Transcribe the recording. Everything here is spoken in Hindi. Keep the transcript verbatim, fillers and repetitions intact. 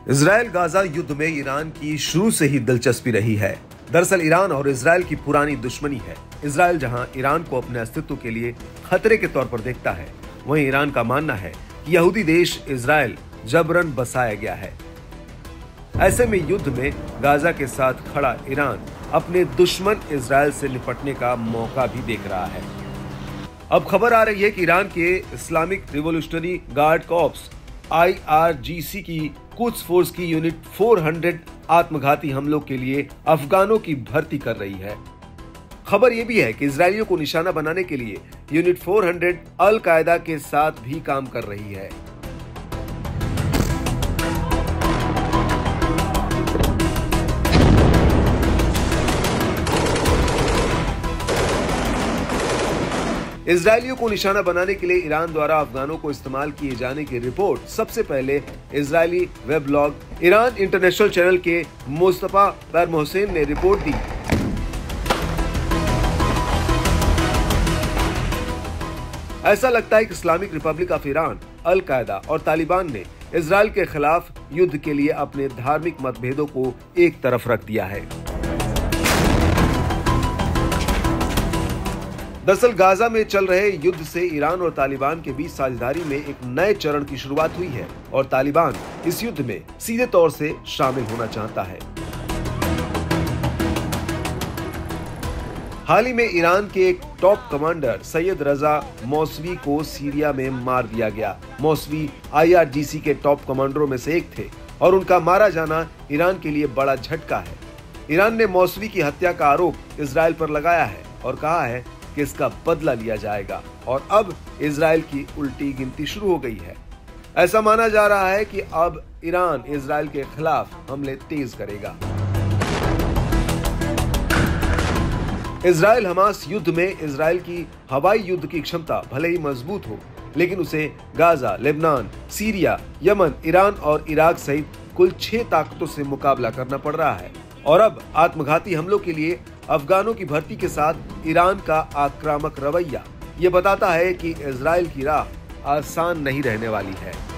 इजराइल गाजा युद्ध में ईरान की शुरू से ही दिलचस्पी रही है। दरअसल ईरान और इजराइल की पुरानी दुश्मनी है। इजराइल जहां ईरान को अपने अस्तित्व के लिए खतरे के तौर पर देखता है, वहीं ईरान का मानना है कि यहूदी देश इजराइल जबरन बसाया गया है। ऐसे में युद्ध में गाजा के साथ खड़ा ईरान अपने दुश्मन इजराइल से निपटने का मौका भी देख रहा है। अब खबर आ रही है कि ईरान के Islamic Revolutionary Guard Corps I R G C की कुद्स फोर्स की यूनिट चार सौ आत्मघाती हमलों के लिए अफगानों की भर्ती कर रही है। खबर यह भी है कि इजरायलियों को निशाना बनाने के लिए यूनिट चार सौ अल कायदा के साथ भी काम कर रही है। इजरायलियों को निशाना बनाने के लिए ईरान द्वारा अफगानों को इस्तेमाल किए जाने की रिपोर्ट सबसे पहले Israeli weblog Iran International channel के मुस्तफा बरमोहसेन ने रिपोर्ट दी। ऐसा लगता है कि Islamic Republic of Iran, al Qaeda और तालिबान ने इजराइल के खिलाफ युद्ध के लिए अपने धार्मिक मतभेदों को एक तरफ रख दिया है। दरअसल गाजा में चल रहे युद्ध से ईरान और तालिबान के बीच साझेदारी में एक नए चरण की शुरुआत हुई है और तालिबान इस युद्ध में सीधे तौर से शामिल होना चाहता है। हाल ही में ईरान के एक top commander Sayyed Raza Mousavi को सीरिया में मार दिया गया। मौसवी आई आर जी सी के टॉप कमांडरों में से एक थे और उनका मारा जाना ईरान के लिए बड़ा झटका है। ईरान ने मौसवी की हत्या का आरोप इजराइल पर लगाया है और कहा है कि इसका बदला लिया जाएगा और अब इजराइल की उल्टी गिनती शुरू हो गई है। ऐसा माना जा रहा है कि अब ईरान इजराइल के खिलाफ हमले तेज करेगा। इजराइल हमास युद्ध में इजराइल की हवाई युद्ध की क्षमता भले ही मजबूत हो, लेकिन उसे Gaza, Lebanon, Syria, Yemen, Iran और इराक सहित कुल छह ताकतों से मुकाबला करना पड़ रहा है और अब आत्मघाती हमलों के लिए अफगानों की भर्ती के साथ ईरान का आक्रामक रवैया ये बताता है कि इजराइल की राह आसान नहीं रहने वाली है।